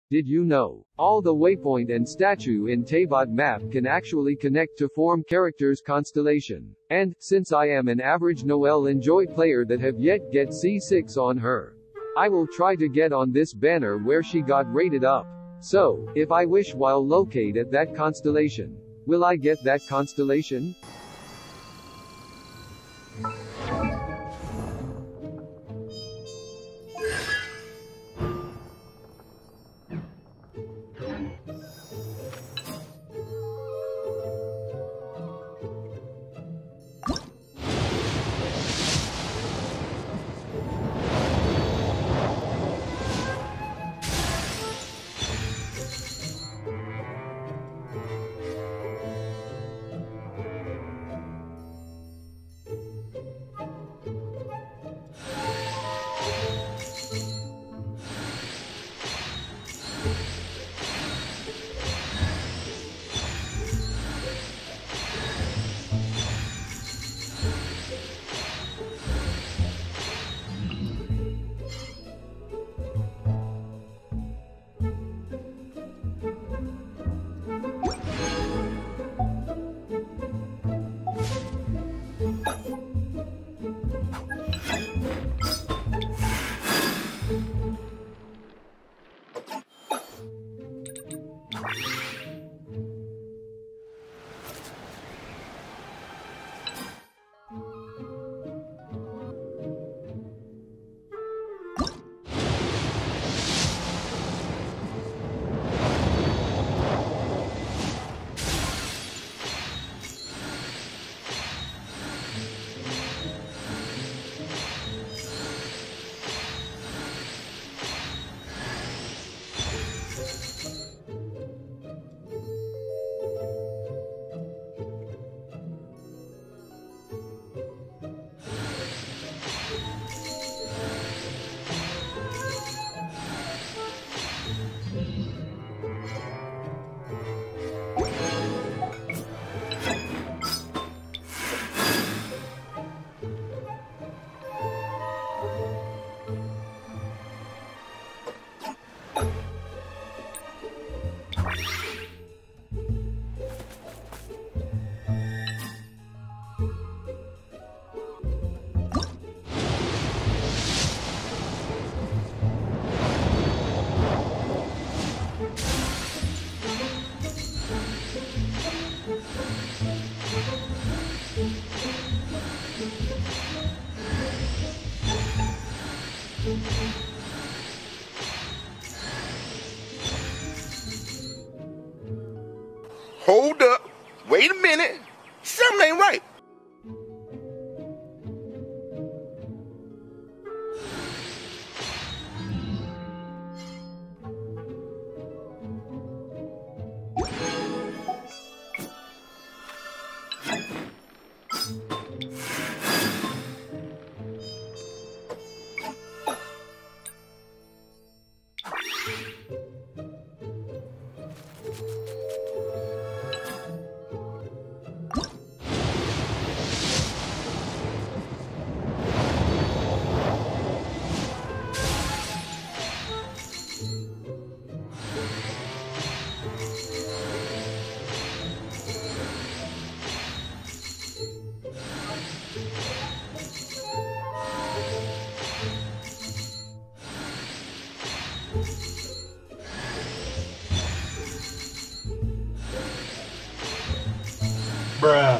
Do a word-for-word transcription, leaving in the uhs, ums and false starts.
Did you know? All the waypoint and statue in Teyvat map can actually connect to form characters constellation. And, since I am an average Noelle enjoy player that have yet get C six on her, I will try to get on this banner where she got rated up. So, if I wish while locate at that constellation, will I get that constellation? Hold up. Wait a minute. Something ain't right. Bruh.